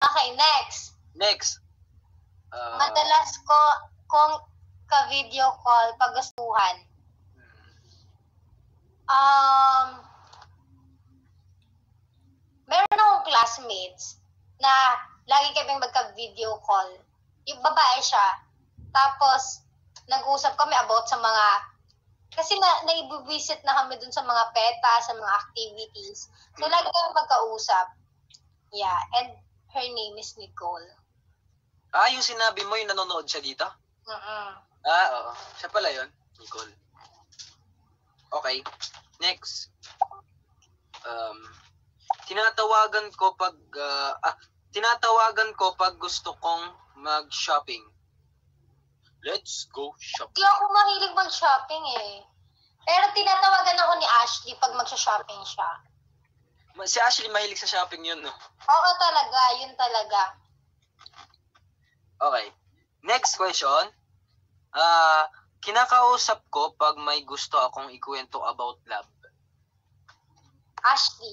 Okay, next. Next. Madalas kung ka-video call pag gustuhan. Meron akong classmates na lagi kaming magka-video call. Yung babae siya. Tapos, nag-usap kami about sa mga, kasi naibubisit na kami dun sa mga PETA, sa mga activities. So, lagi kami magkausap. Yeah, and her name is Nicole. Yung sinabi mo, yung nanonood siya dito? Oo. Siya pala yun, Nicole. Okay. Next. Tinatawagan ko pag gusto kong mag-shopping. Let's go shopping. Hindi ako mahilig mag-shopping eh. Pero tinatawagan ako ni Ashley pag mag-shopping siya. Si Ashley mahilig sa shopping yun, no? Oo talaga, yun talaga. Okay. Next question. Kinakausap ko pag may gusto akong ikwento about love. Ashley.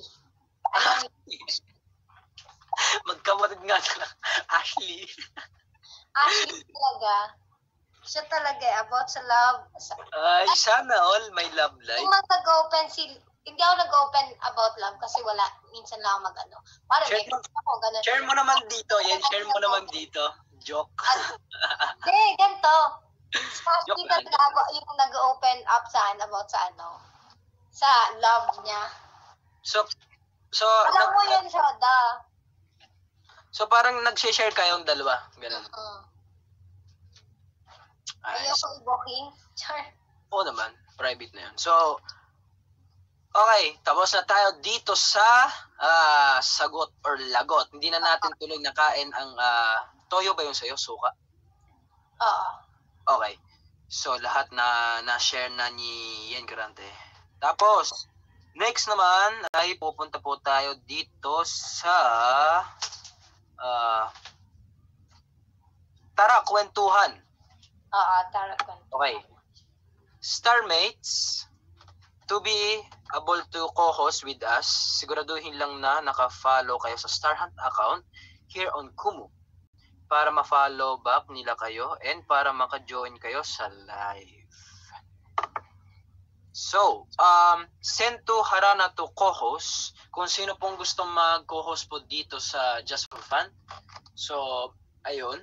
Magkamatid nga na. Ashley. Ashley talaga. Siya talaga about sa love. Ay, sana all may love life. Hindi ako nag-open about love kasi wala. Minsan lang ako mag-ano. Parang ganun. Share mo naman dito. Share mo naman dito. Joke. Hindi, ganito. Ashley talaga yung nag-open up about sa love niya. So alam mo yun, Shoda. So, parang nag-share kayong dalawa. Ganun. Ayoko i-booking. Oo naman. Private na yun. So, okay. Tapos na tayo dito sa sagot or lagot. Hindi na natin tuloy nakain ang toyo ba yung sa'yo? Suka? Oo. Okay. So, lahat na-share na ni Yen Garante. Tapos, next naman ay pupunta po tayo dito sa tara, kwentuhan. Oo, tara, kwentuhan. Okay. Starmates, to be able to co-host with us, siguraduhin lang na naka-follow kayo sa Starhunt account here on Kumu para ma-follow back nila kayo and para maka-join kayo sa live. So, send to Harana to co-host kung sino pong gusto mag-co-host po dito sa Just for Fun. So, ayun.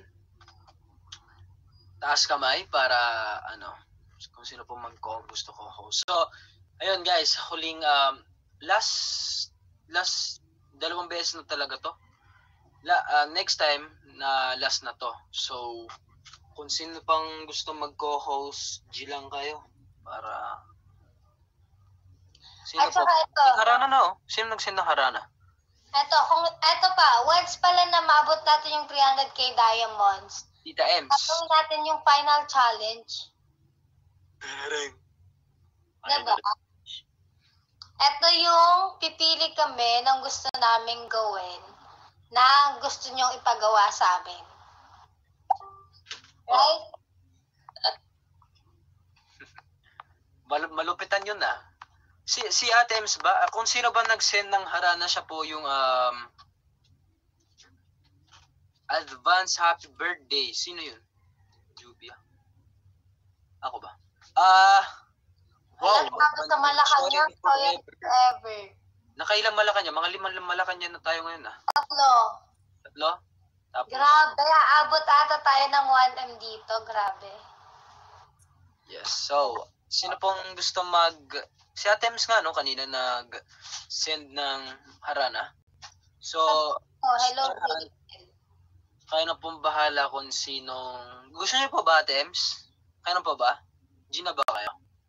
Taas kamay para kung sino pong gusto co-host. So, ayun guys, huling last 2 beses na talaga to. Next time na last na to. So, kung sino pang gusto mag-co-host, G lang kayo para sino at saka ito. Harana na oh. Sino nag-send ng Harana? Ito pa. Once pala na maabot natin yung 300k diamonds, Tita Ems. gagawin natin yung final challenge. Diba? Ito yung pipili kami ng gusto naming gawin na gusto nyong ipagawa sa amin. Right? Malupitan yun ah. Si Ate Ems ba? Kung sino ba nag-send ng Harana, siya po yung advance happy birthday. Sino yun? Jubia? Ako ba? Wow. Alam mo sa Malacanang, forever. Nakailang Malacanang? Mga 5 Malacanang na tayo ngayon ah. 3. Tapos? Grabe, abot ata tayo ng 1M dito. Grabe. Yes. So, sino pong gusto si Ate Ems nga no, kanina nag-send ng Harana. So, hello. Kayo na pong bahala kung sinong... Gusto niyo po ba, Ate Ems? Kayo na po ba? Gina ba kayo?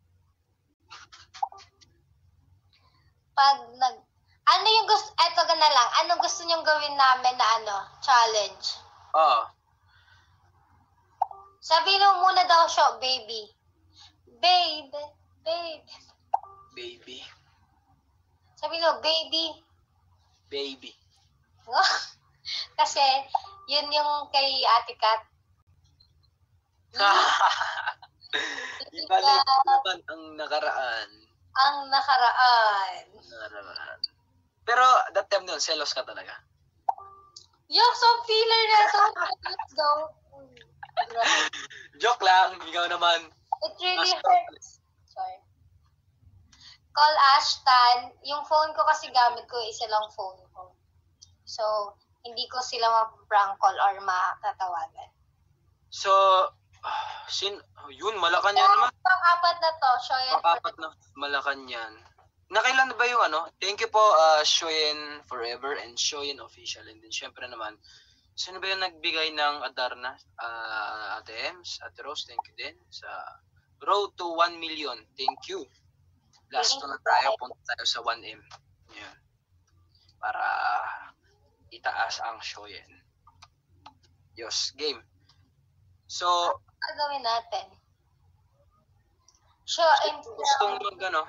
Ano yung gusto... Eto na lang. Anong gusto niyong gawin namin na challenge? Oo. Sabihin mo muna daw siya, baby. Baby. Sabihin mo, baby. Baby. Kasi, yun yung kay Ate Kat. Ibalik naman ang nakaraan. Nakaraan. Pero, that time nun, selos ka talaga? Yung so filler na to. Let's go. Joke lang, ikaw naman. It really hurts. Sorry. Call Ashton. Yung phone ko kasi gamit ko, isa lang phone ko. So, hindi ko sila ma-prank call or matatawagan. So, yun, Malacanang naman. Pang-apat na to, Shoyen. Pang-apat na Malacanang. Nakailan na ba yung ano? Thank you po, Shoyen Forever and Shoyen Official. And then, syempre naman, sino ba yung nagbigay ng Adarna? Ate Ems, Ate Rose, thank you din. Sa Road to 1 million, thank you. Last na tayo, punta tayo sa 1M. Yan. Para itaas ang Shoyen. Yos, game. So, ano gagawin natin? gustong mag ano,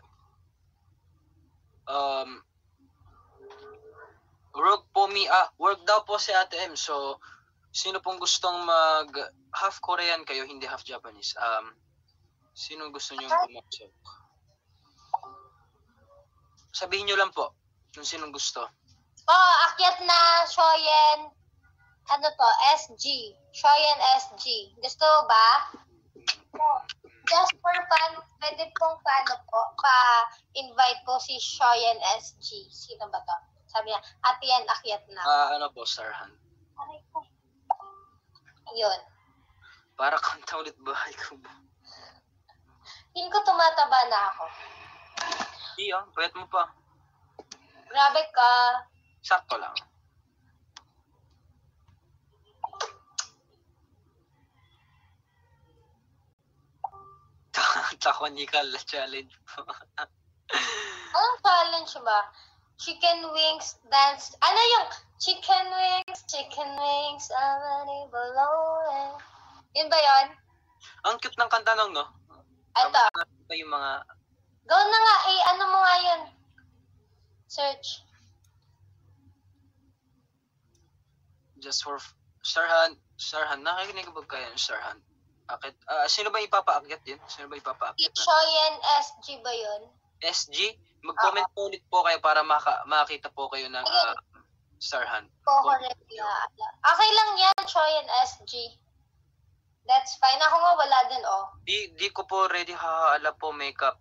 work daw po si Ate M. So, sino pong gustong mag half Korean kayo, hindi half Japanese? Sino gusto niyo pumasok? Sabihin niyo lang po kung sinong gusto. Akyat na Shoyen. Ano to? SG. Shoyen SG. Gusto ba? Just for fun, pwede pong pa-invite po si Shoyen SG. Sino ba to? Sabi niya, ate yan, akyat na. Ano po, Sarhan? Aray ko. Yun. Para kanta ulit bahay ko ba? Hindi ko tumataba na ako. Hindi pwede mo pa. Grabe ka. Sakto lang. Takonikal challenge po. Anong challenge ba? Chicken wings dance. Ano yung chicken wings, I'm below. Yun ba yun? Ang cute ng kanta nung, no? Ito. Ito yung mga... Go na nga, ano mo nga yun? Search. Just for... Sarhan, nakikinig ba kayo ng Sarhan? Sino ba ipapaakyat yun? Sino ba ipapaakyat na? Shoyen SG ba yun? SG? Mag-comment po ulit po kayo para makita po kayo ng Sarhan. Okay lang yan, Shoyen SG. That's fine. Ako nga wala din, Di ko po ready hahala po makeup.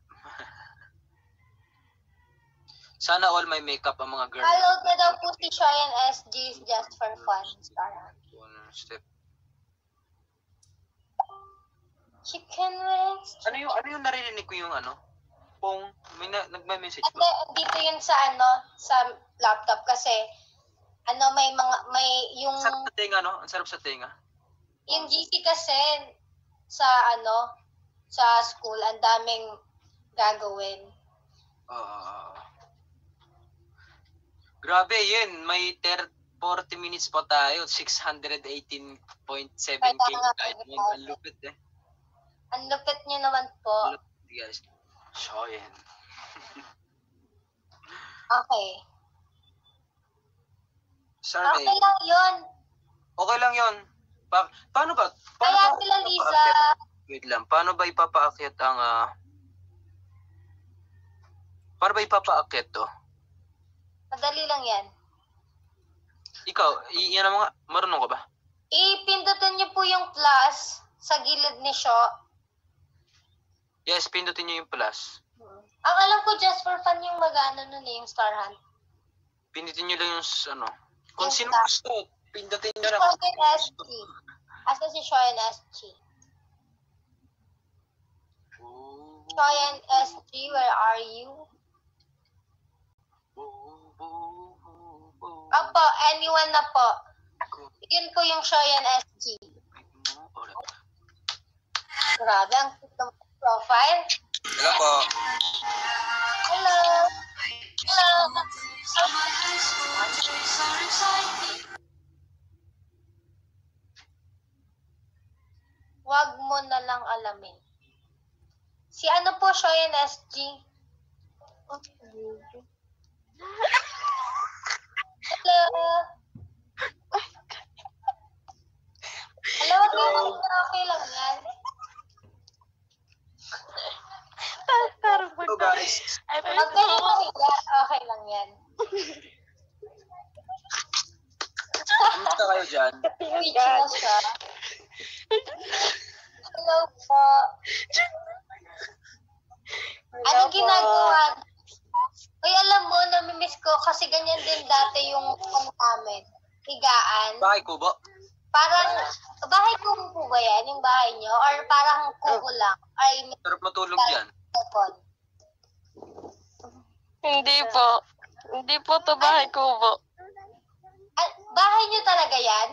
Sana all may makeup ang mga girls. Follow na daw po si Shoyen SG just for fun. Step. Chicken wings. Ano yung narinig ko yung ano? Pong, nagme-message ba? Dito yun sa sa laptop kasi may yung... Sarap sa tenga, no? Ang sarap sa tenga. Yung GC kasi sa sa school, ang daming gagawin. Grabe yun, may 40 minutes pa tayo, 618.7 K. Ang lupit eh. Ang lupit niyo naman po. Guys, Shoyen. Okay. Sorry. Okay lang yun. Okay lang yun. Paano ba? Kaya sila Liza. Wait lang, paano ba ipapaakyat ang... paano ba ipapaakyat to? Madali lang yan. Ikaw, yan ang mga... Marunong ka ba? Ipindutin niyo po yung plus sa gilid ni Sho. Yes, pindutin niyo yung plus. Ang alam ko, just for fun yung mag-ano nun yung Star Hunt. Pindutin niyo lang yung ano. Kung Yung sino star. gusto, pindutin niyo lang. Shoyen SG. Asa si Shoyen SG? Shoyen SG, where are you? Opo, anyone na po. Yun po yung Shoyen SG. Grabe, ang profile. Hello po. Hello. Hello. Wag mo na lang alamin. Si ano po, Shoyen SG? Hello. Hello, okay lang yan. Parang Hello guys. Huwag ka na mahiya, okay lang yan. dyan? Speechless siya. Hello po. Anong ginagawa? Uy, alam mo, namimiss ko kasi ganyan din dati yung ano namin. Higaan. Bahay kubo? Parang, bahay kubo po ba yan? Yung bahay nyo? Or parang kubo lang? Ay, may Sarap matulog dyan. telefon. Hindi po. Hindi po to bahay kubo. Bahay nyo talaga yan?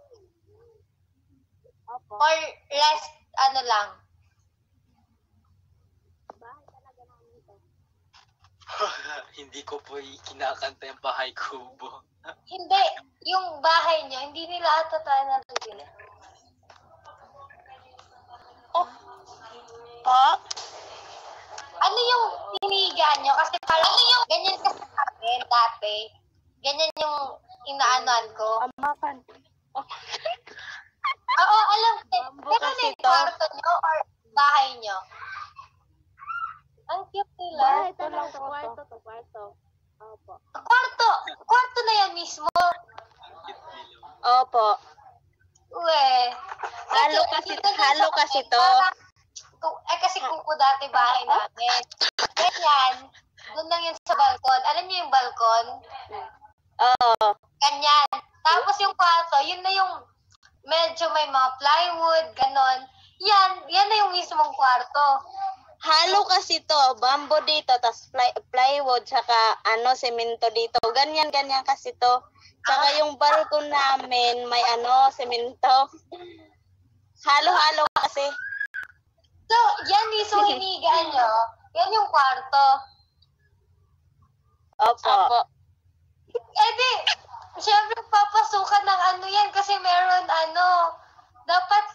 Or rest, ano lang? Hindi ko po kinakanta yung bahay kubo. Hindi, yung bahay nyo, hindi nila ata tayo natugin. Po? Ano yung hinihigaan nyo? Kasi parang, ano yung, ganyan kasi sa akin dati. Ganyan yung inaanuan ko. Amakan. Oo, alam ko. Bambo Pero kasi yung to. kwarto nyo or bahay nyo? Ang cute nila. Ito lang to, kwarto. Opo. Kwarto na yan mismo. Opo. Uwe. Halo kasi to. Kasi kuko dati bahay namin. Ganyan. Doon lang yun sa balkon. Alam niyo yung balkon? Oo. Ganyan. Tapos yung kwarto, yun na yung medyo may mga plywood, ganon. Yan na yung mismong kwarto. Halo kasi to, bamboo dito, tas plywood, saka semento dito. Ganyan kasi to. Saka yung balkon namin, may semento. Halo-halo kasi. So, yan mismo hinigaan nyo. Yan yung kwarto. Opo. Eh di, syempre papasukan ng ano yan kasi meron dapat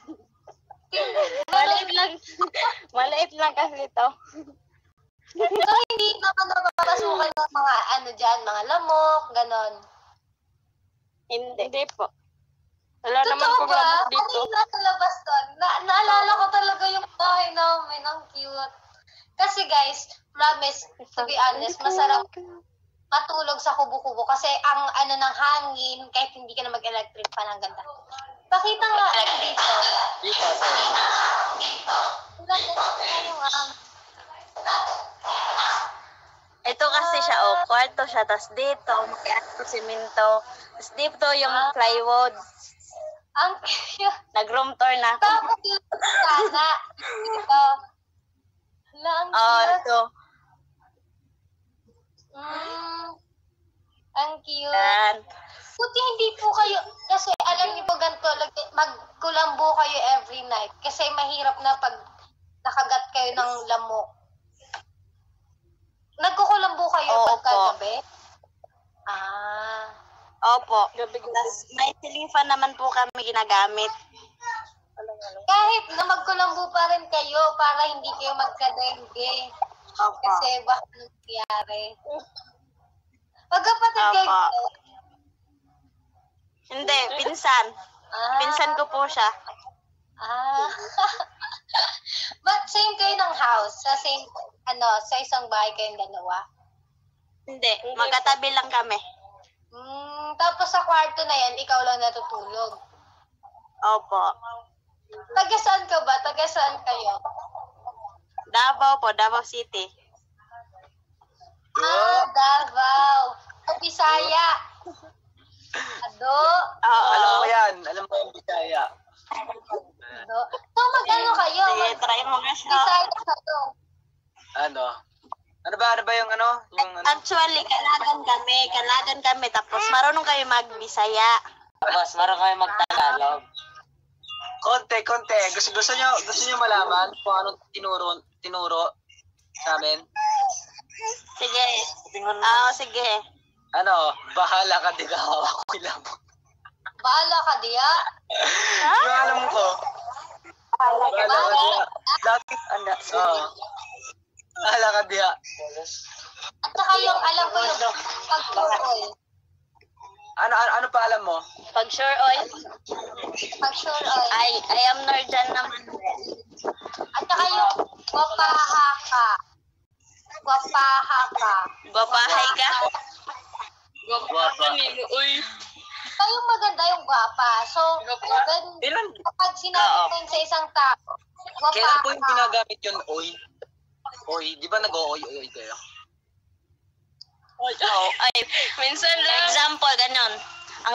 Maliit lang kasi to. so hindi naman napapasukan ng mga dyan, mga lamok, ganon. Hindi po. Wala naman Totoo pong ba? labas Ano dito. yung nasa labas doon? Naalala ko talaga yung bahay namin. Ang cute. Kasi guys, promise, to be honest, masarap matulog sa kubo-kubo kasi ang ng hangin, kahit hindi ka na mag-electric fan, ang ganda. Pakita nga dito. Dito. Ito kasi siya, kwarto siya, tas dito, may semento. Tas dito yung plywood. Ang cute. Nag-room tour na ako. Tapos yung sana. Dito. Hala, ang cute. Ito. Ang cute. Yan. Buti hindi po kayo, kasi alam niyo po ganito, magkulambo kayo every night. Kasi mahirap na pag nakagat kayo ng lamok. Nagkukulambo kayo Oo pagka po. gabi? Ah. Opo. Tas may ceiling fan naman po kami ginagamit. Kahit na magkulambo pa rin kayo para hindi kayo magka-dengue. Opo. Kasi baka nangyari. Magkapatid kayo. Opo. Hindi, pinsan. Ah. Pinsan ko po siya. Ah. But same kayo ng house? Sa same, sa isang bahay kayong dalawa? Hindi, magkatabi lang kami. Tapos sa kwarto na yan, ikaw lang natutulog. Opo. Taga saan ka ba? Taga saan kayo? Davao po, Davao City. Davao. O, Bisaya. Ado. Oo. Alam mo yan. Alam mo yung Bisaya. Ado. So, mag-ano kayo? Sige, try mo nga siya. Bisaya kayo. Ano? Ano ba yung Actually, kalagan kami, tapos marunong kami mag-Bisaya. Tapos, marunong kayo mag-Tagalog. Konti. Gusto nyo malaman kung anong tinuro sa amin? Sige. Sige. Ano, bahala ka, di ka hawak ko lang. Bahala ka diya. Yung alam ko. Bahala ka diya. Dati, bahala ka diya. At saka yung, alam ko yung pag-sure oil. Ano pa alam mo? Pag sure oil, Pag-sure oil. I am Norjan naman. At saka yung gwapahaka. Babahay ka? Gwapa. Uy. Basta yung maganda yung gwapa. So, kapag sinabi ko yun sa isang tao, gwapa Kailan po yung ka. ginagamit yun, oy? Oy, di ba nag-oy-oy kayo? Ay, minsan lang. Example, ganon. Ang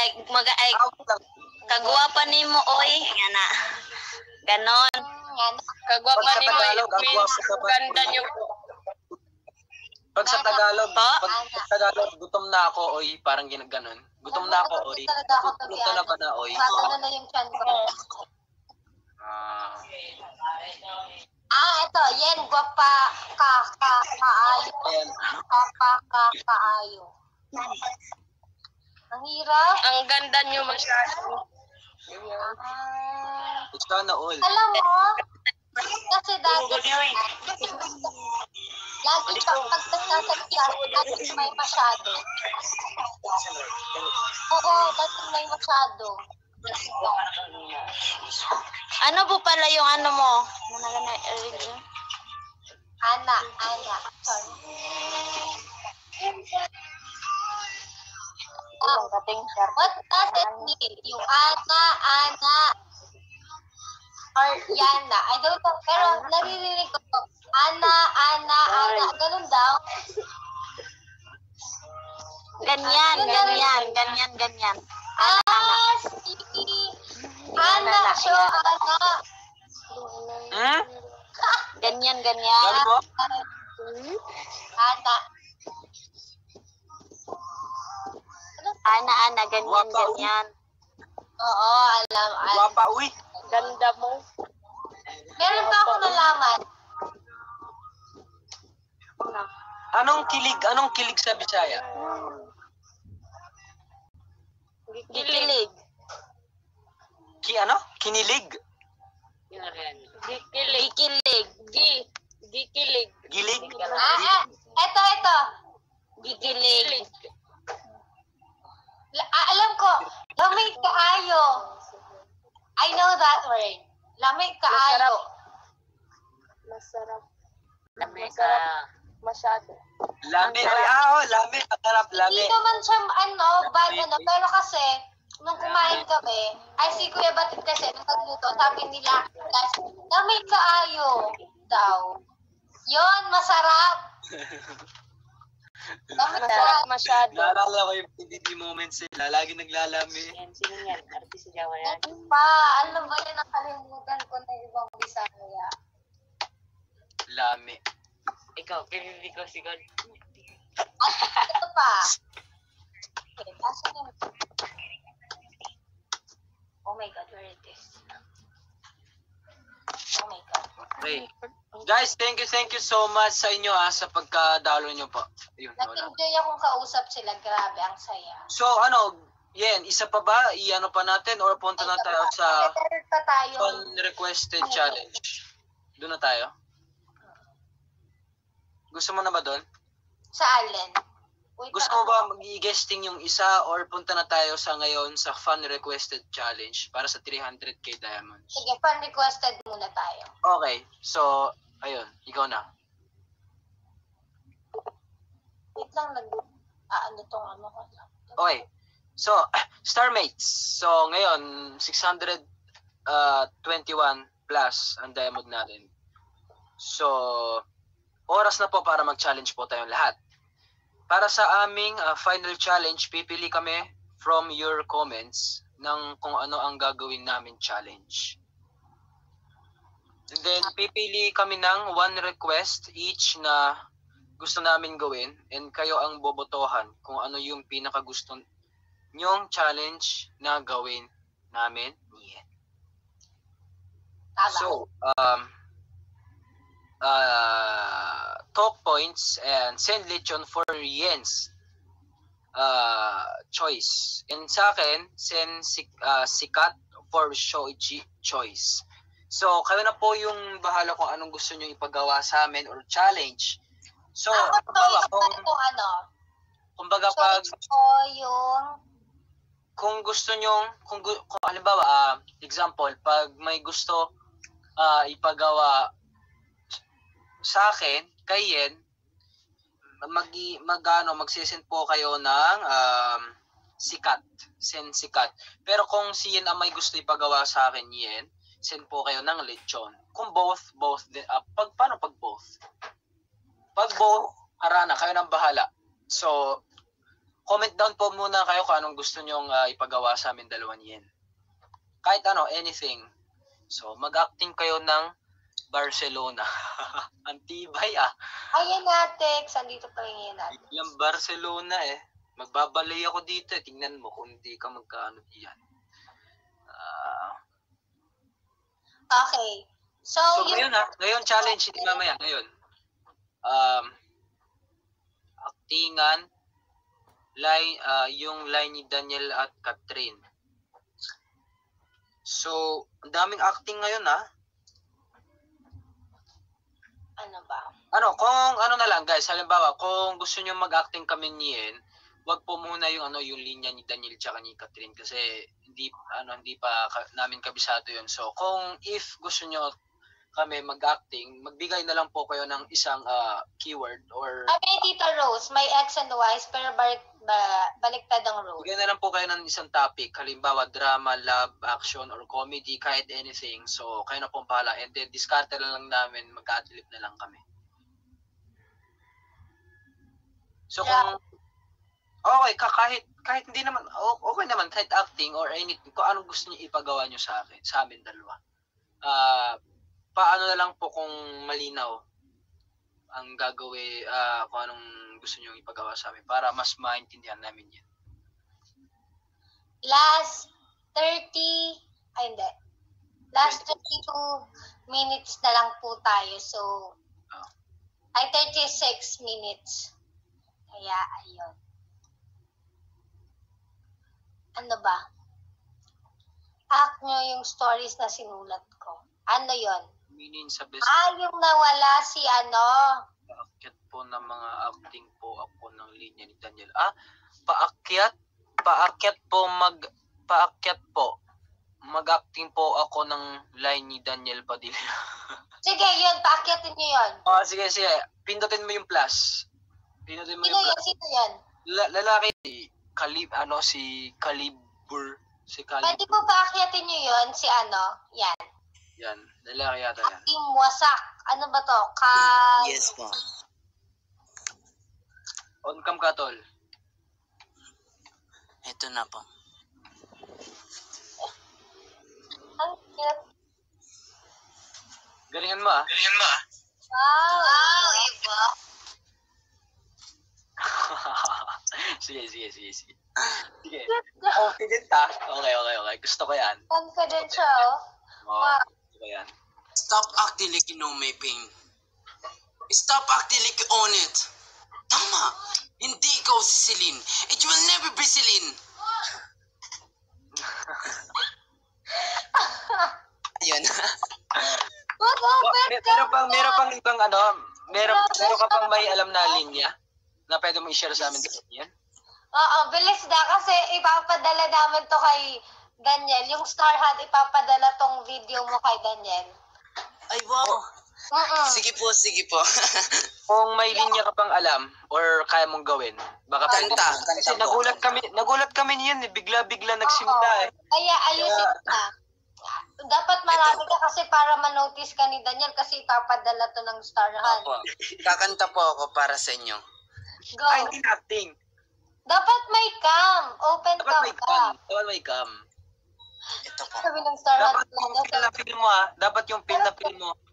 kagwapa ni mo, oy. Yan na. Ganon. Yan. Kagwapa Pag sa ni mo, Tagalog, ang gwapo ka ba? ganda niyo. Pag sa Tagalog, Po? pag sa Tagalog, gutom na ako, oy, parang ginaganon. Gutom na ako, oy. Talaga ako to Gutom na ba na, oy? Ano na yung chan ko. Ah, Ito. Yan, gwapa kaayo. ayan. Gwapa kaayo. Ang hirap. Ang ganda niyo masyado. Sana all. Alam mo, kasi dati, lagi pag nagsasalita, dati may masyado. Oo, dati may masyado. Ano po pala yung ano mo? Ana. Sorry. What does it mean? Yung ana, or yana. I don't know, pero naririnig ko to. Ana. Ganun daw. Ganyan. Si Ana, siya, Ana. Hmm? Ganyan. Galing mo? Ana. Ana, ganyan. Oo, alam. Guwapa, uy. Ganda mo. Meron pa ako nalaman. Anong kilig sa Bisaya? Gikilig. Kinilig? Gikilig. Gikilig. Gilig? Eto. Gikilig. Alam ko, lamig kaayo. I know that word. Lamig kaayo. Masarap. Lami. Lami. Matarap, lami. Hindi naman siya, bad, pero kasi, nung kumain kami, ay si Kuya Batit kasi, nung nagluto, sabi nila, lamig kaayo daw. Yon, masarap. Lamig kaayo. Masyado. Naalala ko yung PDD moments nila. Lagi naglalami. Sino yan? Artist Jawa yan? Ano ba yun, nakalimutan ko na ibang Bisaya. Lami. Ikaw, pinili ko si God. Ito pa. Okay, asan yung... Oh my God, where it is? Oh my God. Okay. Guys, thank you so much sa inyo sa pagkadalo nyo po. Yun, wala. Nag-enjoy akong kausap sila. Grabe, ang saya. So, isa pa ba? I-ano pa natin or punta na tayo sa Meron pa tayo. requested challenge? Doon na tayo? Gusto mo na ba doon? Sa Allen. Gusto mo ba mag-i-guesting yung isa or punta na tayo sa ngayon sa fan requested challenge para sa 300k diamonds? Sige, fan requested muna tayo. Okay. So, ayun. Ikaw na. Wait lang, Okay. So, Starmates. So, ngayon, 621 plus ang diamond natin. So, oras na po para mag-challenge po tayong lahat. Para sa aming final challenge, pipili kami from your comments ng kung ano ang gagawin namin challenge. And then, pipili kami ng one request each na gusto namin gawin and kayo ang bobotohan kung ano yung pinakagusto nyong challenge na gawin namin. Yeah. So, talk points and send lechon for Yen's choice. And sa akin, send sikat for Shoichi choice. So, kayo na po yung bahala kung anong gusto nyo ipagawa sa amin or challenge. So, kumbaga pag kung gusto nyo, kung halimbawa, example, pag may gusto ipagawa sa akin, kay Yen, magsisend po kayo ng Sikat. Send Sikat. Pero kung si Yen ang may gusto ipagawa sa akin, Yen, send po kayo ng lechon. Kung both din. Paano pag both? Pag both, arana, kayo nang bahala. So, comment down po muna kayo kung anong gusto nyong ipagawa sa amin dalawa ni Yen. Kahit ano, anything. So, mag-acting kayo ng Barcelona. Antibay Ayan natin, sandito pa rin natin. Yung Barcelona Magbabalay ako dito Tingnan mo kung hindi ka magkaano diyan. Okay. So Ngayon challenge, hindi mamaya. Ngayon. Actingan, yung line ni Daniel at Catherine. So, ang daming acting ngayon Ano ba? Kung ano na lang guys, halimbawa, kung gusto niyo mag-acting kami ni Yen, wag po muna yung yung linya ni Daniel tsaka ni Catherine kasi hindi pa namin kabisado yun. So, kung if gusto niyo kami mag-acting, magbigay na lang po kayo ng isang keyword or Tita Rose, may X and Y's pero baliktad ang role. bigay na lang po kayo ng isang topic. Halimbawa, drama, love, action, or comedy, kahit anything. So, kayo na pong bahala. And then, discard na lang namin, mag-adlib na lang kami. So, kung okay, kahit hindi naman, okay naman, kahit acting or anything, kung anong gusto niyo ipagawa niyo sa amin dalawa. Paano na lang po kung malinaw ang gagawin, kung anong gusto niyo ipagawa sa amin para mas maintindihan namin yan. Last 32 minutes na lang po tayo. So, 36 minutes. Kaya, ayun. Ano ba? Act nyo yung stories na sinulat ko. Ano yon? Meaning sa best Yung nawala si paakyat po ng mga acting po ako ng linya ni Daniel. Paakyat po. Mag-acting po ako ng line ni Daniel Padilla. Sige, yun. Paakyatin nyo yun. Sige. Pindutin mo yung plus. Pindutin mo Sino yung yun? plus. Sino yun? Lalaki, si Calibur. Pwede po paakyatin nyo yun? Si yan. Yan, lalaki yata yan. Team Wasak. Ano ba to? Yes po. On cam ka, tol. Ito na po. Ang hirap. Galingan mo Wow, iba. Sige. Sige. Confident Okay. Gusto ko yan. Confident siya, oh. Wow. Gusto ko yan. Stop acting like you know my pain. Stop acting like you own it. Tama. Hindi ikaw si Celine. It will never be Celine. Ayun. Mag-open ka Meron pang ibang meron ka pang may alam na linya na pwede mo i-share sa amin yan? Oo, bilis na kasi ipapadala namin to kay Daniel. Yung Star Hunt, ipapadala tong video mo kay Daniel. Ay, wow. Sige po. Kung may linya ka pang alam or kaya mong gawin, baka pwede. Kasi nagulat kami niyan bigla-bigla nagsimula Kaya ayusin na. Dapat marami ka kasi para ma-notice ka ni Daniel kasi ipapadala to ng Star Hunt. Opo. Kakanta po ako para sa inyo. Go. hindi acting. Dapat may cam. Open Dapat cam ka. may cam. Ito po. Sabi ng Star Hunt. Dapat yung pin na film mo Dapat yung pin na film mo.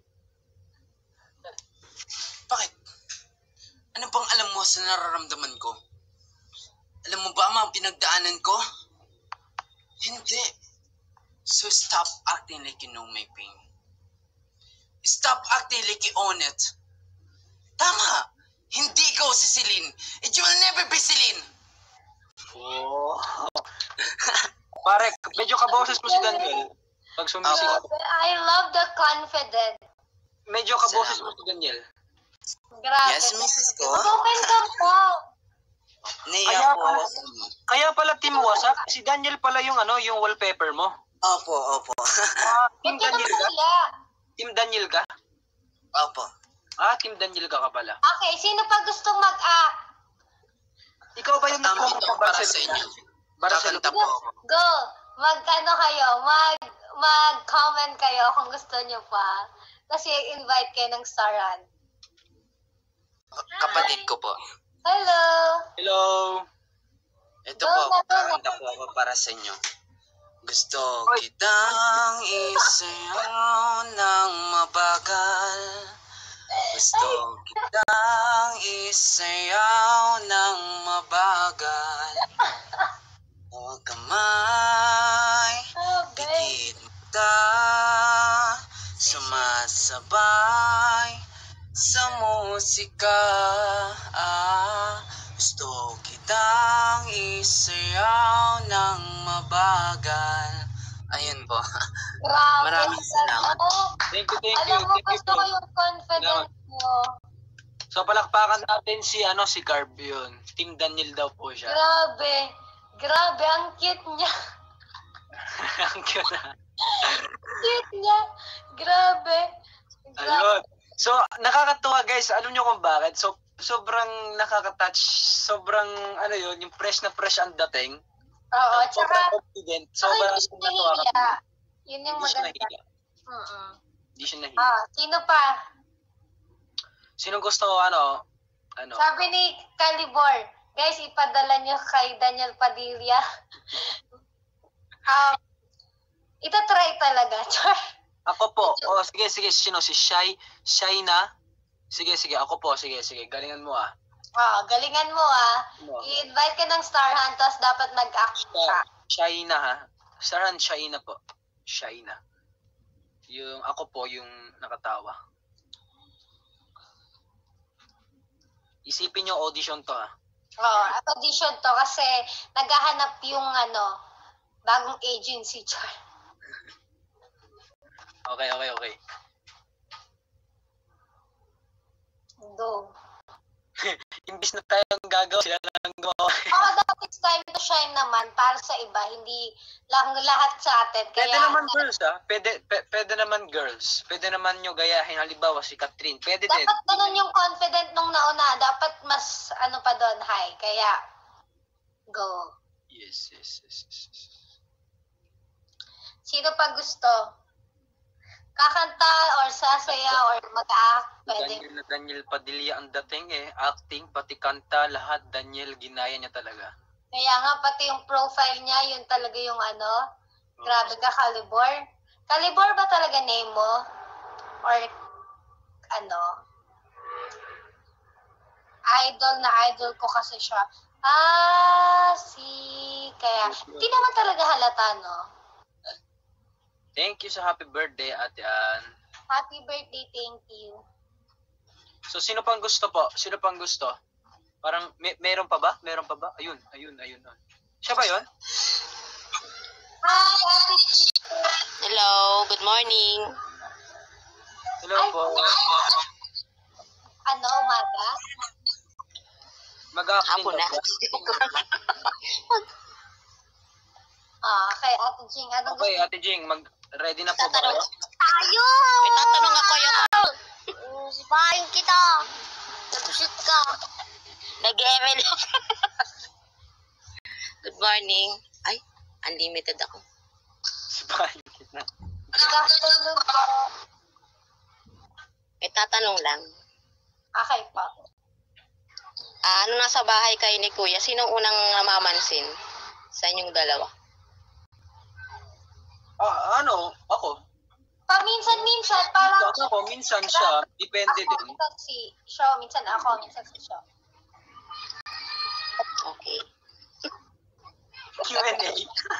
Bakit? Ano bang alam mo sa nararamdaman ko? Alam mo ba ang mga pinagdaanan ko? Hindi. So stop acting like you know my pain. Stop acting like you own it. Tama! Hindi ikaw si Celine. It will never be Celine. Oh. Pare, medyo kaboses mo si Daniel. Pag sumisigaw. I love the confidence. Medyo kaboses mo si Daniel. Grabe. Yes, Mrs. ko. Open cam ka. Naiyak po. Kaya pala Team Wasak, si Daniel pala yung yung wallpaper mo. Opo. Team Ba't ka Daniel ka? naman Team Daniel ka? Opo. Team Daniel ka pala. Okay, sino pa gustong mag-act? Ikaw ba yung Tama ito nagpunta para sa inyo. Kakanta po ako. Go! Mag-ano kayo, mag-comment kayo kung gusto nyo pa. Kasi invite kayo ng Staran. Kapatid ko po. Hello! Hello. Ito po, kakanta po ako para sa inyo. Gusto kitang isayaw ng mabagal. Gusto kitang isayaw ng mabagal. Huwag kamay, pikit mata, sumasabay sa musika. Gusto kitang isayaw ng mabagal. Ayun po. Grabe! Maraming salamat. Thank you. Alam mo, Thank you gusto po. ko yung confidence mo. So palakpakan natin si Garb yun. Team Daniel daw po siya. Grabe! Grabe, ang cute niya. Ang cute na. Cute niya. Grabe. Ayun. So, nakakatuwa guys. Alam nyo kung bakit? So, sobrang nakaka-touch. Sobrang, yung fresh na fresh ang dating. Oo, Sobrang tsaka, confident. tsaka Sobrang hindi siya natuwa ka. nahiya. Yun yung Hindi siya maganda. nahiya. Hindi siya nahiya. Sino pa? Sino gusto, Sabi ni Calibor, guys, ipadala nyo kay Daniel Padilla. Itatry talaga. Ako po. Oh, sige. Sino? Si Shaina? Sige. Ako po. Sige. Galingan mo ah. Galingan mo I-invite ka ng Star Hunt, tapos dapat nag-act ka. Shaina ha. Saran Shaina po. Shaina. Yung ako po yung nakatawa. Isipin nyo audition to ha. Audition to kasi naghahanap yung bagong agency. Okay. Do. Imbis na tayong gagawa, sila lang gumawa. Dapat it's time to shine naman para sa iba, hindi lang lahat sa atin. Kaya, Pwede naman girls ha. Pwede naman girls. Pwede naman nyo gayahin. Halimbawa si Catherine. Pwede din. dapat ganun yung confident nung nauna. Dapat mas pa doon, high. Kaya, go. Yes. Sino pa gusto? Kakanta or sasaya or mag-act? Pwede. Daniel Padilla ang dating acting, pati kanta, lahat Daniel ginaya niya talaga. Kaya nga, pati yung profile niya, yun talaga yung grabe ka, Calibor. Calibor ba talaga name mo? Or idol na idol ko kasi siya. Kaya, hindi naman talaga halata, no? Thank you sa happy birthday, Ate Ann. Happy birthday, thank you. So, sino pang gusto po? Parang, meron pa ba? Ayun. Siya ba yun? Hi, Ate G. Hello, good morning. Hello po. Umaga? Mag-acting Hapon na. po. Kay Ate Jing, anong Okay, gusto? Ate Jing, ready na po ba kayo? Tayo! May tatanong ako Sipahin kita! Nag-shoot ka! Nag-ML. Good morning. Ay, unlimited ako. Sabahin kita. Good afternoon po. May tatanong lang. Okay po. Ano nasa bahay kayo ni Kuya? Sinong unang namamansin sa inyong dalawa? Ako. Paminsan-minsan, parang... Ako, minsan siya. Depende din. Minsan si Shaw, minsan ako, minsan si Shaw. Okay. Q&A.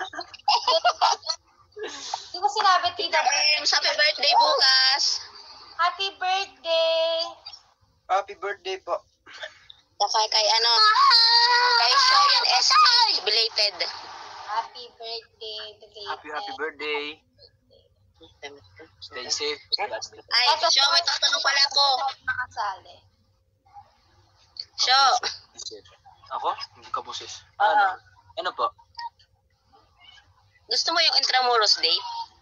Di ba sinabi, Tita? Happy birthday bukas. Happy birthday! Happy birthday po. Saka kay kay Shoyan SK, belated. Happy birthday, belated. Happy birthday. Stay safe. Ay, Sho, may tatanong pala ako. Nakasali. Sho, Ako? Hindi ka busis. Ah. Ano po? gusto mo yung Intramuros date?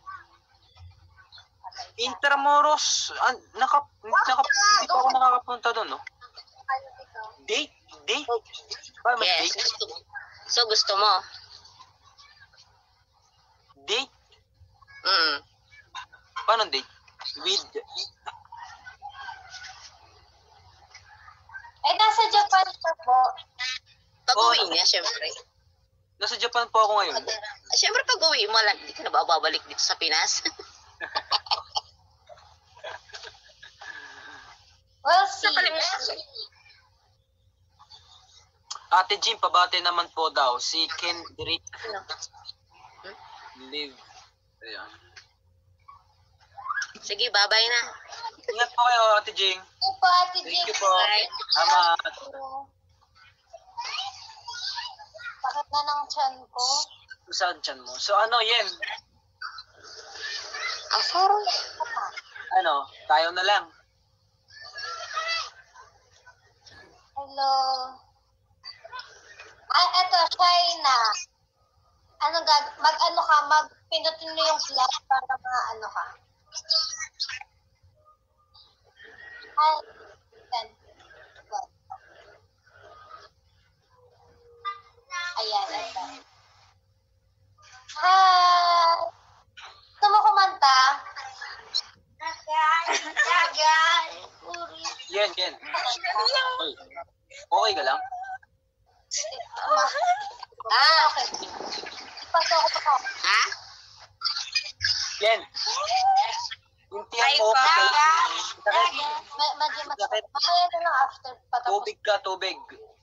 Intramuros. Hindi pa ako nakakapunta doon, no? Date? Ba, may Yes. date? So, gusto mo? Date? Mm. Paano date? With? Nasa Japan ka po. Pag-uwi niya, syempre. Nasa Japan po ako ngayon. Syempre pag-uwi mo, hindi ka na ba babalik dito sa Pinas? We'll see. Ate Jim, pabate naman po daw. Si Kendrick Live. Ayan. Sige, babay na. Ingat po kayo, Ate Jing. Ito po, Ate Thank Jing. you po. Salamat. Bakit na ng tiyan ko? Saan dyan mo? So ano, Yen? Ang sarap. Ano, tayo na lang. Hello. Eto, China. Mag-ano ka, magpindutin mo yung flag para ano ka. Hi. Ayan, ito. Hi! Gusto mo kumanta? Dagan! Puri. Yen. Oy, okay ka lang? Okay. Ipasa ko pa. Ha? Yen. Yung tiyan mo. Medyo masakit. Mamaya na lang after patapos. Tubig ka, tubig.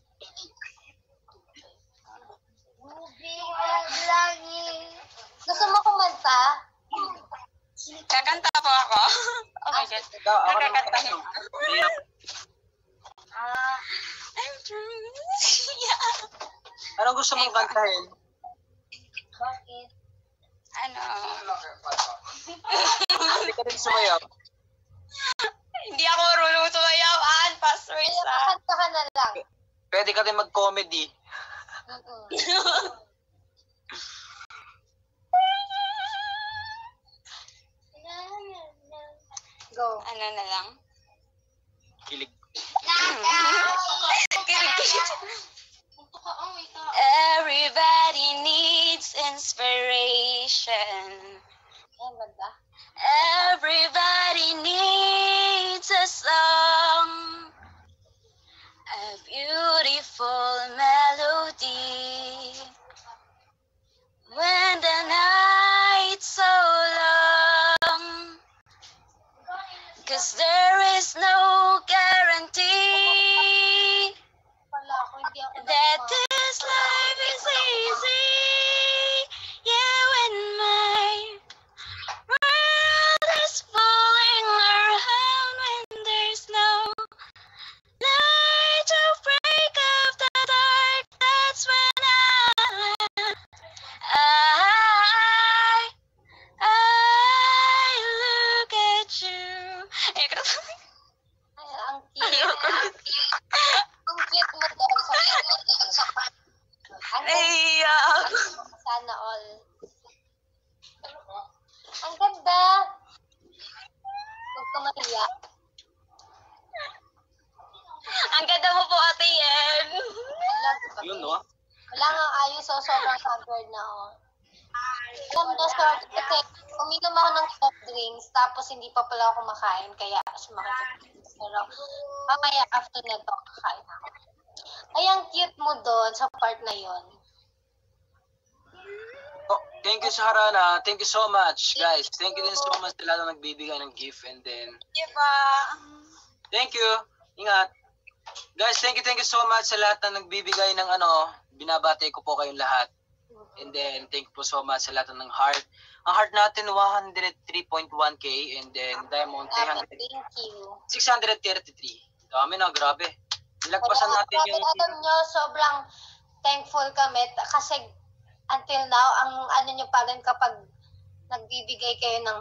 Gusto mo kumanta? Kakanta po ako. Oh my God. Ikaw, ako naman. Nakakantahin. Hirap. I'm true. Yeah. Anong gusto mong kantahin? Bakit? Ano? Hindi ka rin sumayaw. Hindi ako marunong sumayawan. Password Kaya sa... makanta ka na lang. Pwede ka rin mag-comedy. Go. Ano na lang? Kilig. Everybody needs inspiration. Ang ganda. Everybody needs a song, a beautiful melody. When the night's so long, 'cause there is no guarantee Wala ako, hindi ako that this life is easy. Yeah, when my world is falling around, when there's no light to break up the dark, that's when I look at you. Ay, ang cute. Ang cute mo doon sa ang ganda. Sana all. Ang ganda. Huwag ka mahiya. Ang ganda mo po, Ate Yen. Yun, no? Wala nga ayos, so sobrang haggard na ako. Alam mo, sorry, kasi uminom ako ng soft drinks, tapos hindi pa pala ako kumakain, kaya sumakit. Pero mamaya after na to, kakain ako. Ay, ang cute mo doon sa part na yon. Oh, thank you, Saharana. Thank you so much, guys. Thank you din so much sa lahat na nagbibigay ng gift. And then, Diba? thank you. Ingat. Guys, thank you so much sa lahat na nagbibigay ng binabati ko po kayong lahat. And then, thank you po so much sa lahat ng heart. Ang heart natin, 103.1k. And then, diamond, Thank you. 633. Dami na, grabe. Nilagpasan natin yung... Alam nyo, sobrang thankful kami kasi until now, ang ano nyo pa rin kapag nagbibigay kayo ng,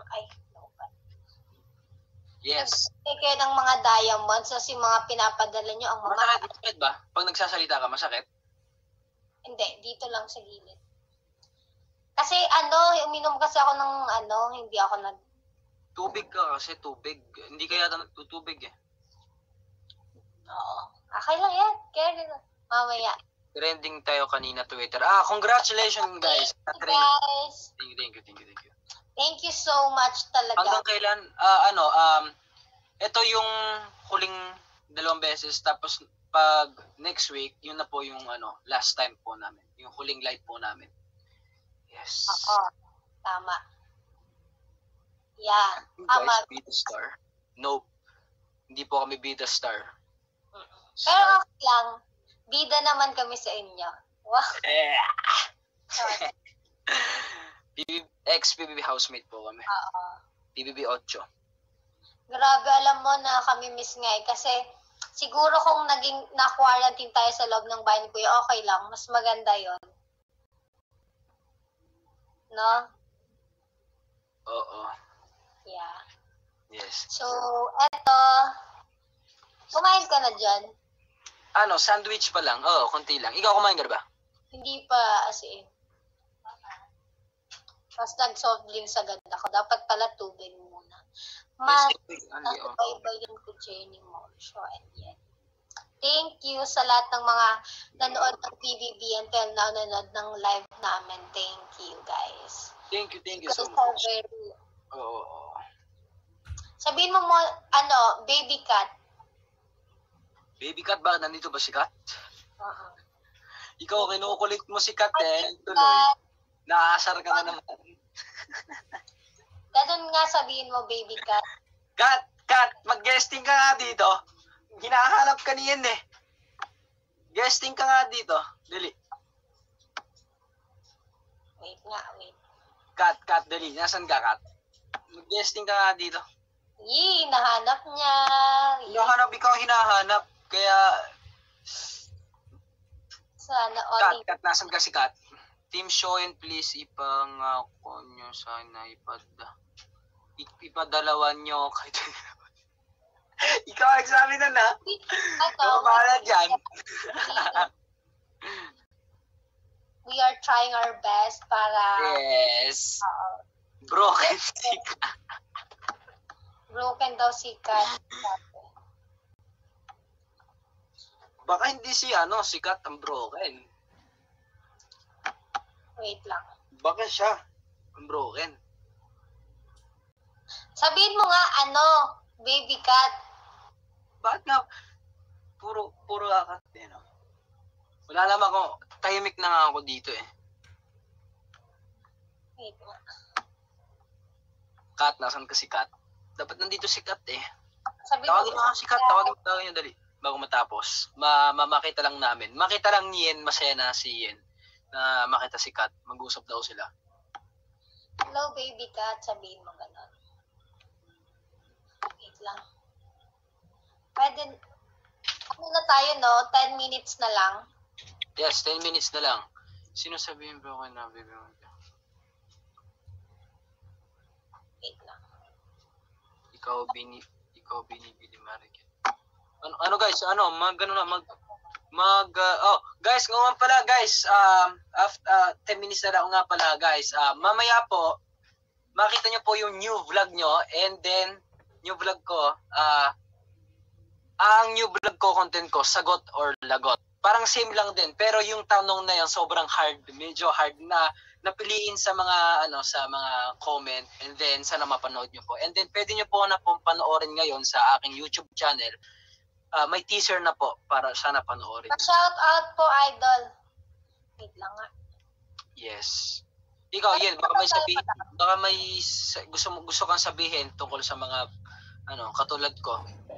Yes. nagbibigay kayo ng mga diamonds, kasi mga pinapadala nyo ang mga, Masakit ba? Pag nagsasalita ka, masakit? hindi, dito lang sa gilid. Kasi uminom kasi ako ng hindi ako Tubig ka kasi, tubig. Hindi ka yata nagtutubig eh. Oo. Okay lang yan. Carry lang. Mamaya. Trending tayo kanina Twitter. Congratulations guys. Thank you, guys. Thank you. Thank you so much talaga. Hanggang kailan, ito yung huling 2 beses, tapos pag next week, yun na po yung last time po namin. Yung huling live po namin. Yes. Oo. Tama. Yeah. You Tama. guys, Bida Star? Nope. Hindi po kami Bida Star. Pero okay lang. Bida naman kami sa inyo. Wow. Sorry. Ex-PBB housemate po kami. Oo. PBB 8. Grabe, alam mo na kami miss nga eh. Kasi siguro kung naging na-quarantine tayo sa loob ng bahay ni Kuya, okay lang. Mas maganda yon. No? Oo. Yeah. Yes. So, eto. Kumain ka na dyan? Sandwich pa lang. Oo, konti lang. Ikaw kumain ka na ba? Hindi pa, as in. Tapos nag-soft drinks agad ako. Dapat pala tubig muna. Mas, nakabaybayin ko Jenny mo. So, and yet. Thank you sa lahat ng mga nanood ng PBB until now nanood ng live namin. Thank you, guys. Thank you so Because much. very... Oo. Sabihin mo baby cat. Baby Kat ba? Nandito ba si Kat? Ikaw, kinukulit mo si Kat eh. Tuloy. Nakaasar ka na naman. Ganun nga sabihin mo, baby cat. Kat, mag-guesting ka nga dito. Hinahanap ka niyan eh. Guesting ka nga dito. Dali. Wait. Kat, dali. Nasaan ka, Kat? Mag-guesting ka nga dito. Nahanap niya. Ikaw hinahanap. Kaya, Sana all. Kat, nasaan ka si Kat? Team Shoyen, please, ipangako nyo sana ipadalawan nyo kahit ikaw examiner na. Ikaw bahala dyan. We are trying our best para Yes. Broken si Kat. broken daw si Kat. Baka hindi si Kat ang broken. Wait lang. Baka siya ang broken. Sabihin mo nga, baby cat. Bakit nga puro Kat eh, no? Wala naman ako, tahimik na nga ako dito eh. Wait nga. Kat, nasan ka si Kat? Dapat nandito si Kat eh. Sabihin Tawagin mo si Kat, tawagin nyo dali. Bago matapos, makita lang namin. Makita lang ni Yen, masaya na si Yen. Na makita si Kat, mag-usap daw sila. Hello, baby cat. Sabihin mo gano'n. Wait lang. Pwede, na tayo, no? 10 minutes na lang. Yes, 10 minutes na lang. Sino sabihin bro ko na, baby mo? Wait lang. Ikaw binibili Marikit. Guys, guys, ngayon pala guys, after 10 minutes na lang nga pala guys. Mamaya po makita nyo po yung new vlog nyo, and then new vlog ko, ang new vlog ko, content ko, sagot or lagot. Parang same lang din, pero yung tanong na yan sobrang hard, medyo hard na napiliin sa mga sa mga comment, and then sana mapanood nyo po. And then pwede nyo po na panoorin ngayon sa aking YouTube channel. May teaser na po para sana panoorin. Shout out po, idol. Wait lang nga. Yes. Ikaw, Yen, baka may gusto kang sabihin tungkol sa mga katulad ko.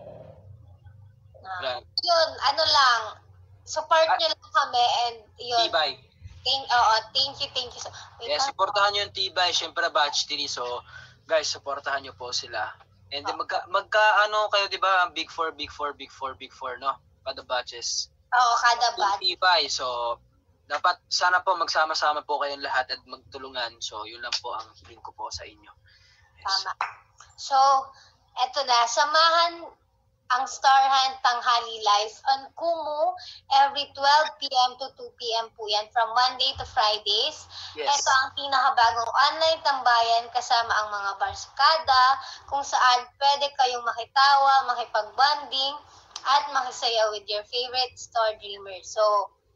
Yun, lang. Support nyo lang kami, and yun. Tibay. Thank you. Yes, supportahan nyo yung Tibay, syempre batch 3. So, guys, supportahan nyo po sila. And then kayo, di ba? Big 4, no? Kada batches. Oo, kada batch. Tibay. So, dapat sana po magsama-sama po kayong lahat at magtulungan. So, yun lang po ang hiling ko po sa inyo. Yes. Tama. So, eto na. Samahan ang Star Hunt Tanghali Live on Kumu every 12 p.m. to 2 p.m. po yan, from Monday to Fridays. Yes. Ito ang pinakabagong online tambayan kasama ang mga barskada, kung saan pwede kayong makitawa, makipag-bonding, at makisayaw with your favorite Star Dreamers. So,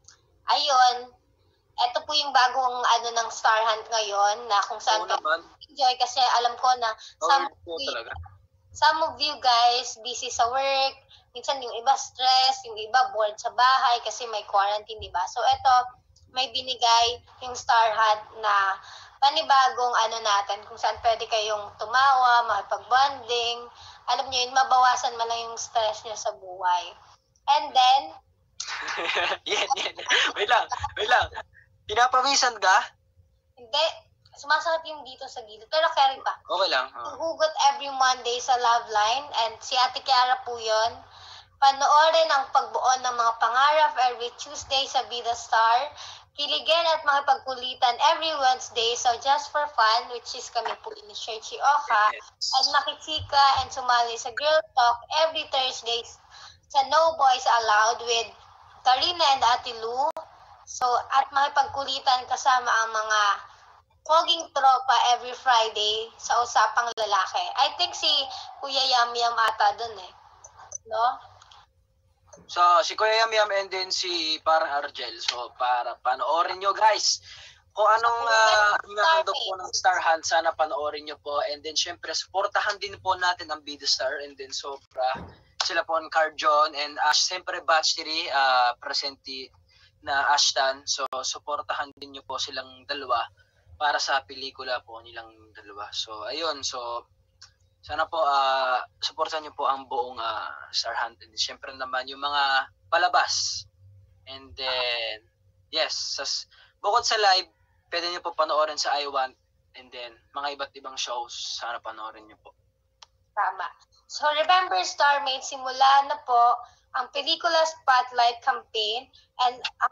ayun, eto po yung bagong ano ng Star Hunt ngayon na kung saan Oo naman. enjoy kasi alam ko na Power po talaga. some of you guys busy sa work, minsan yung iba stress, yung iba bored sa bahay kasi may quarantine, di ba? So eto, may binigay yung Star Hunt na panibagong ano natin, kung saan pwede kayong tumawa, makipag-bonding, alam niyo yun, mabawasan man lang yung stress niyo sa buhay. And then, yan. Wait lang. Pinapawisan ka? hindi, sumasakit yung dito sa gilid, pero carry pa. Okay lang. Hugot every Monday sa Love Line and si Ate Kiara po yun. Panoorin ang pagbuo ng mga pangarap every Tuesday sa Be The Star. Kiligin at makipagkulitan every Wednesday, so just for fun, which is kami po ni Sherchi Oka, at makisika and sumali sa Girl Talk every Thursdays sa No Boys Allowed with Karina and Ate Lou. So, at makipagkulitan kasama ang mga poging tropa every Friday sa Usapang Lalaki. I think si Kuya Yam Yam ata dun eh. No? So, si Kuya Yam Yam and then si parang Argel. So, para panoorin nyo guys. Kung anong hinahando po ng Star Hunt, sana panoorin nyo po. And then, syempre, supportahan din po natin ang Be The Star. And then, sobra sila po ang Carjon and Ash. Syempre, batch 3, presenti na Ashtan. So, supportahan din nyo po silang dalawa para sa pelikula po nilang dalawa. So, ayun. So, sana po supportan niyo po ang buong Star Hunt. And syempre naman yung mga palabas. And then, yes, bukod sa live, pwede niyo po panoorin sa I Want. And then, mga iba't ibang shows, sana panoorin niyo po. Tama. So, remember, Starmates, simula na po ang pelikula Spotlight campaign and ang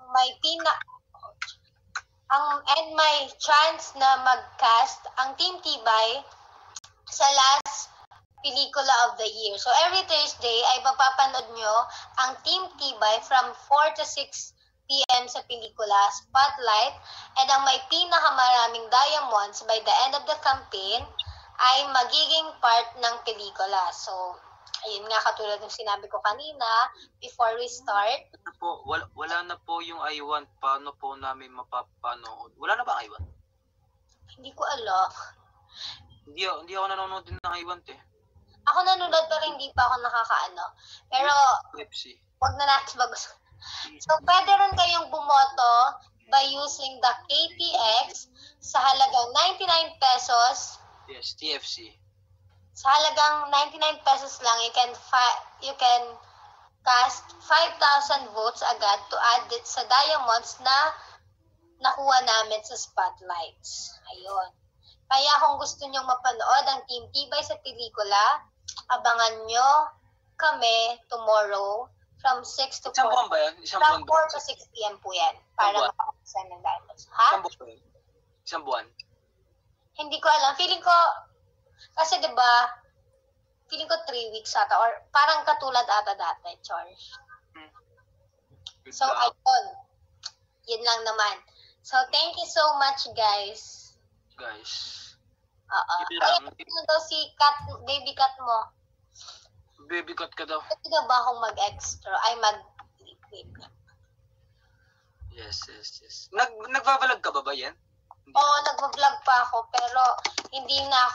may chance na mag-cast ang Team Tibay sa last pelikula of the year. So, every Thursday ay mapapanood nyo ang Team Tibay from 4 to 6 p.m. sa pelikula Spotlight. And ang may pinakamaraming diamonds by the end of the campaign ay magiging part ng pelikula. So, ayun nga, katulad ng sinabi ko kanina, before we start. Wala na po yung I Want. Paano po namin mapapanood? Wala na ba I Want? Hindi ko alam. Hindi ako nanonood din ng I Want eh. Ako nanonood pero hindi pa ako nakakaano. Pero, UFC. wag na natin bagus. So, pwede rin kayong bumoto by using the KTX sa halagang 99 pesos. Yes, TFC. Sa halagang 99 pesos lang, you can cast 5,000 votes agad to add it sa diamonds na nakuha namin sa spotlights. Ayun. Kaya kung gusto nyong mapanood ang Team Tibay sa pelikula, abangan nyo kami tomorrow from 6 to 4. Isang buwan ba yan? From 4 to 6 p.m. po yan. Para makapagsan ng diamonds. Ha? Isang buwan ba yan? Isang buwan? Hindi ko alam. Feeling ko, kasi diba, feeling ko 3 weeks ata or parang katulad ata dati, Charles. So, ayun. Yun lang naman. So, thank you so much, guys. Yun lang. Ano daw si baby cat mo? Baby cut ka daw. Pwede na ba akong mag-extra? Ay, wait. Yes. Nagbabalag ka ba yan? Oo, nagbablog pa ako, pero hindi pa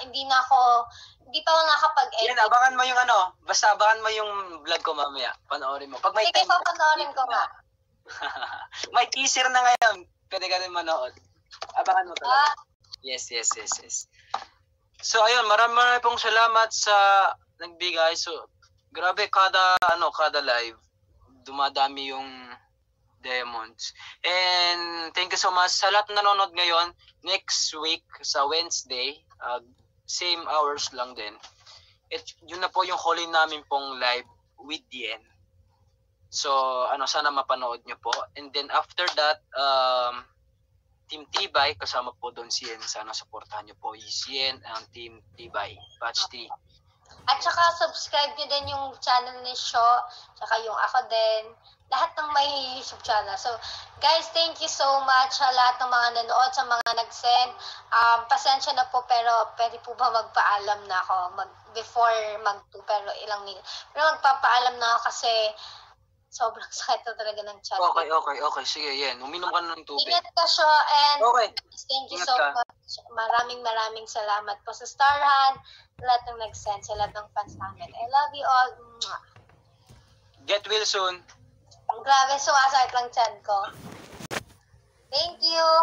ako nakapag-edit. Yan, abangan mo yung basta abangan mo yung vlog ko mamaya. Panoorin mo. Pag may Sige, papanoorin ko nga. May teaser na ngayon. Pwede ka rin manood. Abangan mo talaga. Yes. So, ayun, marami pong salamat sa nagbigay. So, grabe kada live, dumadami yung diamonds. And thank you so much sa lahat na nanonood ngayon. Next week sa Wednesday, same hours lang din. Yun na po yung huli namin pong live with DN. So, sana mapanood nyo po. And then after that, Team Tibay, kasama po doon si Yen. Sana supportahan nyo po si Yen ang Team Tibay, Batch 3. At saka subscribe nyo din yung channel ni Sho, saka yung ako din. Lahat ng may YouTube channel. So, guys, thank you so much sa lahat ng mga nanood, sa mga nag-send. Pasensya na po, pero pwede po ba magpaalam na ako before mag-2, pero ilang minutes. Pero magpapaalam na ako kasi sobrang sakit na talaga ng chat. Okay. Sige, yan. Uminom ka na ng tubig. Ingat ka siya and Okay. thank you Ingat so ka. much. Maraming salamat po sa Starhan, lahat ng nag-send, sa lahat ng fans namin. I love you all. Mwah. Get well soon. Grabe, sumasakit lang chan ko. Thank you.